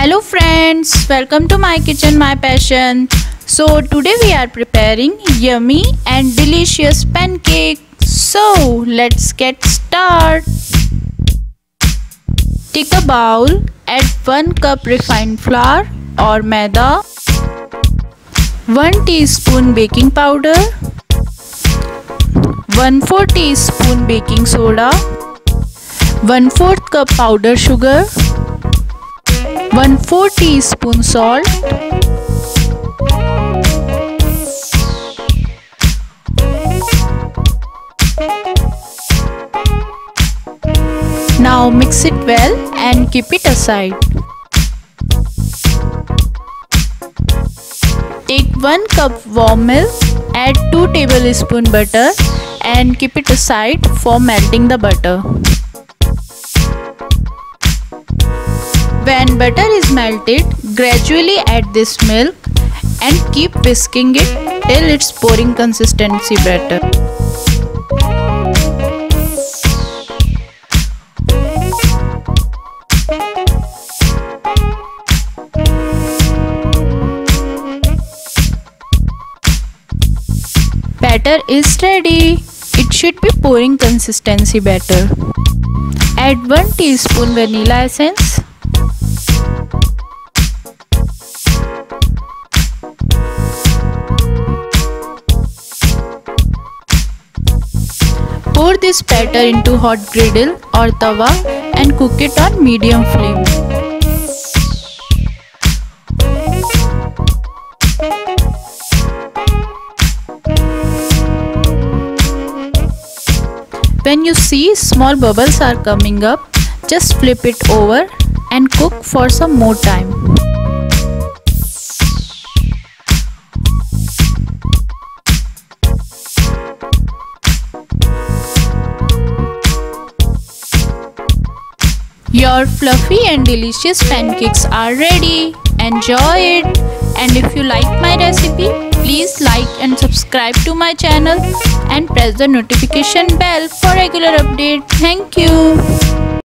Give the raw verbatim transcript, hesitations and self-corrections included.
Hello friends, welcome to Mykitchen Mypassion. So today we are preparing yummy and delicious pancakes. So let's get started. Take a bowl, add one cup refined flour or Maida, one teaspoon baking powder, one fourth teaspoon baking soda, one fourth cup powdered sugar, one fourth teaspoon salt, now mix it well and keep it aside. Take one cup warm milk, add two tablespoons butter and keep it aside for melting the butter. When butter is melted, gradually add this milk and keep whisking it till its pouring consistency better. Batter is ready. It should be pouring consistency better. Add one teaspoon vanilla essence. Pour this batter into hot griddle or tawa and cook it on medium flame. When you see small bubbles are coming up, just flip it over and cook for some more time. Your fluffy and delicious pancakes are ready. Enjoy it. And if you like my recipe, please like and subscribe to my channel and press the notification bell for regular updates. Thank you.